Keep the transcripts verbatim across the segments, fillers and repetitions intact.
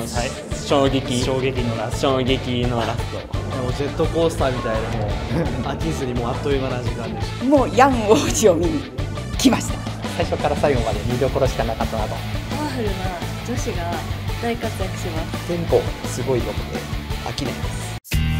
はい、衝撃衝撃のラスト衝撃のラストもうジェットコースターみたいな、もう飽きずにもうあっという間な時間でした。 もうヤン王子を見に来ました。 最初から最後まで見どころしかなかったなと。 パワフルな女子が大活躍します。 テンポすごい良くて飽きないです。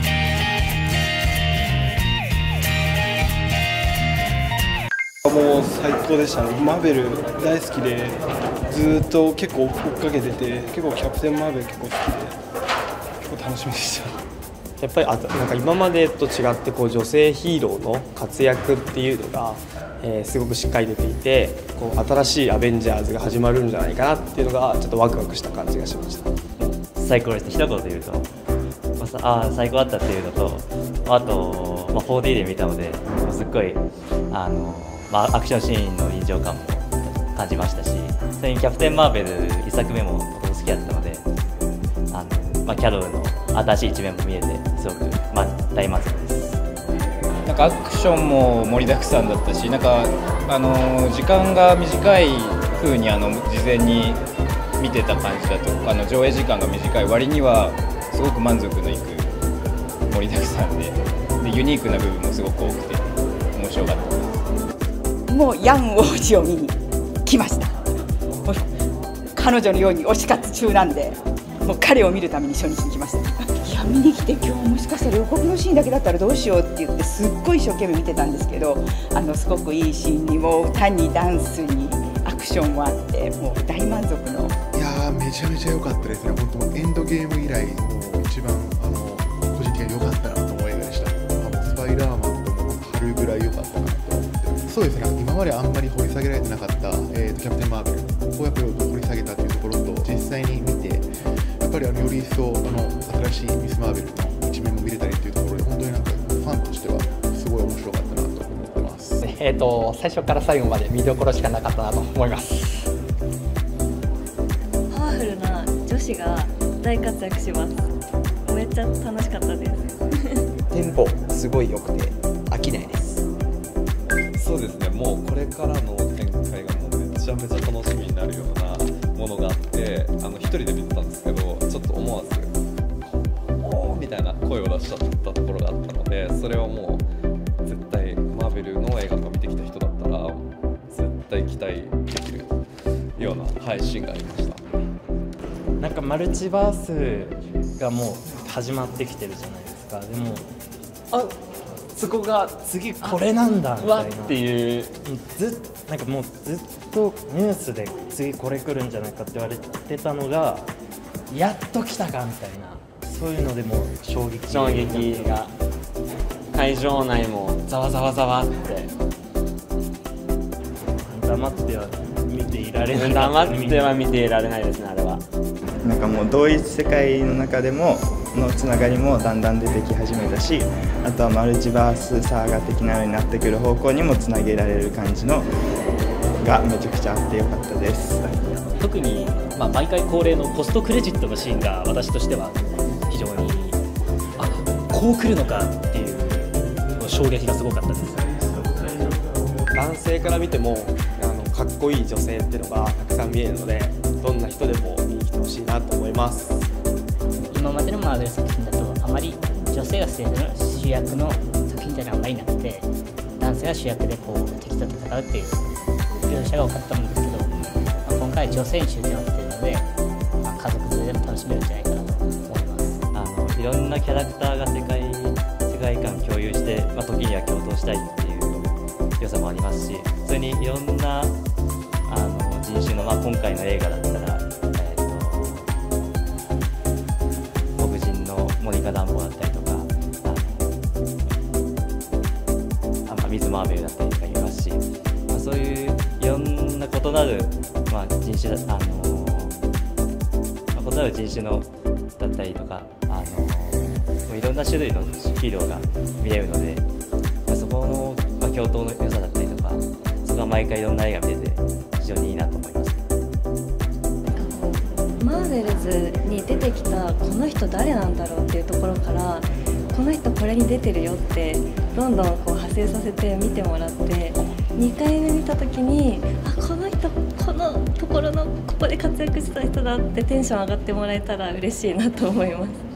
もう最高でしたね。マーベル大好きでずっと結構追っかけてて、結構キャプテン・マーベル結構好きで結構楽しみでした。 やっぱりあとなんか今までと違ってこう女性ヒーローの活躍っていうのが、えー、すごくしっかり出ていて、こう新しいアベンジャーズが始まるんじゃないかなっていうのがちょっとワクワクした感じがしました。 最高です。一言で言うと、まあ、あ最高だったっていうのと、あと、まあ、フォーディー で見たので、すっごいあの、まあ、アクションシーンの臨場感も感じましたし、それにキャプテン・マーベルいっさくめもとても好きだったので、あの、まあ、キャロルの新しい一面も見えてすごく、まあ、大満足です。 なんかアクションも盛りだくさんだったし、なんかあの時間が短い風にあの事前に見てた感じだと、あの上映時間が短い割にはすごく満足のいく盛りだくさんで、でユニークな部分もすごく多くて面白かったです。 もうヤン王子を見に来ました。彼女のように推し活中なんで、もう彼を見るために初日に来ました。いや見に来て、今日もしかしたら予告のシーンだけだったらどうしようって言ってすっごい一生懸命見てたんですけど、あのすごくいいシーンにも歌にダンスにアクションもあって、もう大満足の。 いやーめちゃめちゃ良かったですね。本当エンドゲーム以来もう一番あの個人的に良かったなと思う映画でした。もうスパイダーマンとも貼るぐらい良かったなと思って。そうですね、今まであんまり掘り下げられてなかった、えー、とキャプテン・マーベルをやっぱり掘り下げたというところと、実際に見てやっぱりあのより一層あの新しいミス・マーベルの一面も見れたりというところで、本当になんかファンとしてはすごい面白かったなと思ってます。 えーと最初から最後まで見どころしかなかったなと思います。 パワフルな女子が大活躍します。めっちゃ楽しかったです。 テンポすごい良くて飽きないです。 そうですね、もうこれからの展開がもうめちゃめちゃ楽しみになるようなものがあって、あの一人で見てたんですけど、ちょっと思わずおーみたいな声を出しちゃったところがあったので、それはもう絶対マーベルの映画とか見てきた人だったら絶対期待できるような配信がありました。 なんかマルチバースがもう始まってきてるじゃないですか。でもあそこが次これなんだみたいなっていう、ずっなんかもうずっとニュースで次これ来るんじゃないかって言われてたのがやっと来たかみたいな、そういうのでも衝撃衝撃が会場内もざわざわざわって黙っては見ていられない。黙っては見ていられないですね、あれは。 なんかもう同一世界の中でものつながりもだんだん出てき始めたし、あとはマルチバースサーガ的なのになってくる方向にもつなげられる感じのがめちゃくちゃあってよかったです。 特に、まあ、毎回恒例のポストクレジットのシーンが私としては非常にあこう来るのかっていう衝撃がすごかったです。 男性から見てもあのかっこいい女性っていうのがたくさん見えるので、どんな人でも見に来てほしいなと思います。 今までのマーベル作品だとあまり女性が主役の作品じゃあんまりなくて、男性が主役でこう敵と戦うっていう描写が多かったんですけど、まあ、今回女性に焦点を当てているので、まあ、家族連れでも楽しめるんじゃないかなと思います。 あのいろんなキャラクターが世界世界観共有して、まあ、時には共闘したいっていう良さもありますし、それにいろんなあの人種の、まあ、今回の映画だったら、えー、と黒人のモニカ・ダンボだったりとか、あのあミズ・マーベルだったりとかいますし、まあ、そういういろんな異なる、まあ、人種だ、あのまあ、異なる人種のだったりとか、あのいろんな種類のヒーローが見れるので、まあ、そこの、まあ、共闘の良さだったりとか、そこは毎回いろんな映画見てて非常にいいなと思います。 マーベルズに出てきたこの人誰なんだろうっていうところから、この人これに出てるよってどんどんこう派生させて見てもらって、にかいめ見た時にあこの人このとところのここで活躍した人だってテンション上がってもらえたら嬉しいなと思います。